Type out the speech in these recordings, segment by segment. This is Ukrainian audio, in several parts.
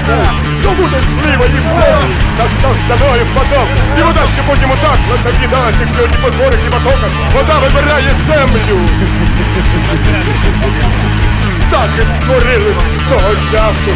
то буде злива і плен. Так став за мною потоп, і вода ще потім отак на тобі дать, як сьогодні по зворих і потоках вода вибирає землю. Так і створили з того часу.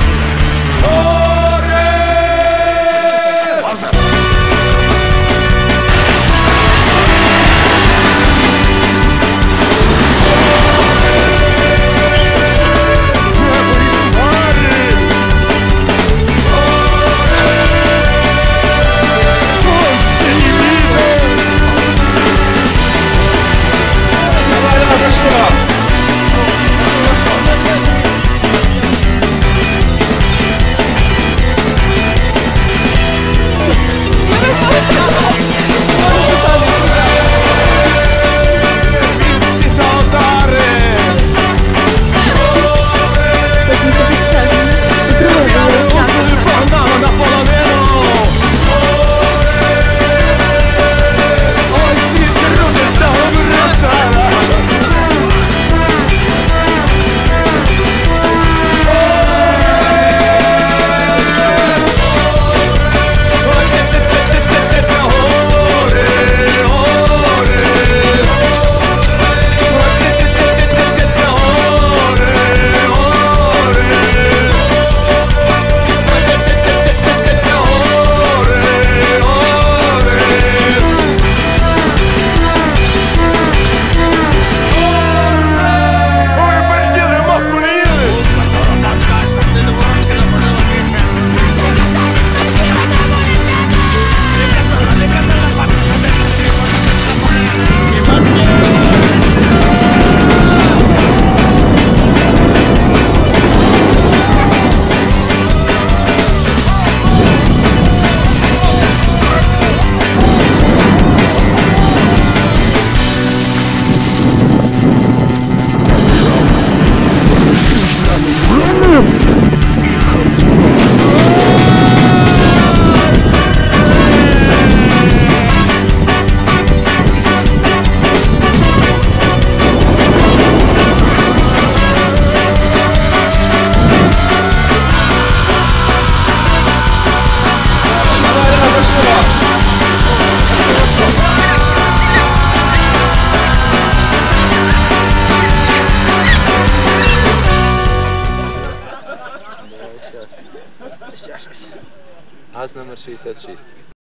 Газ номер 66.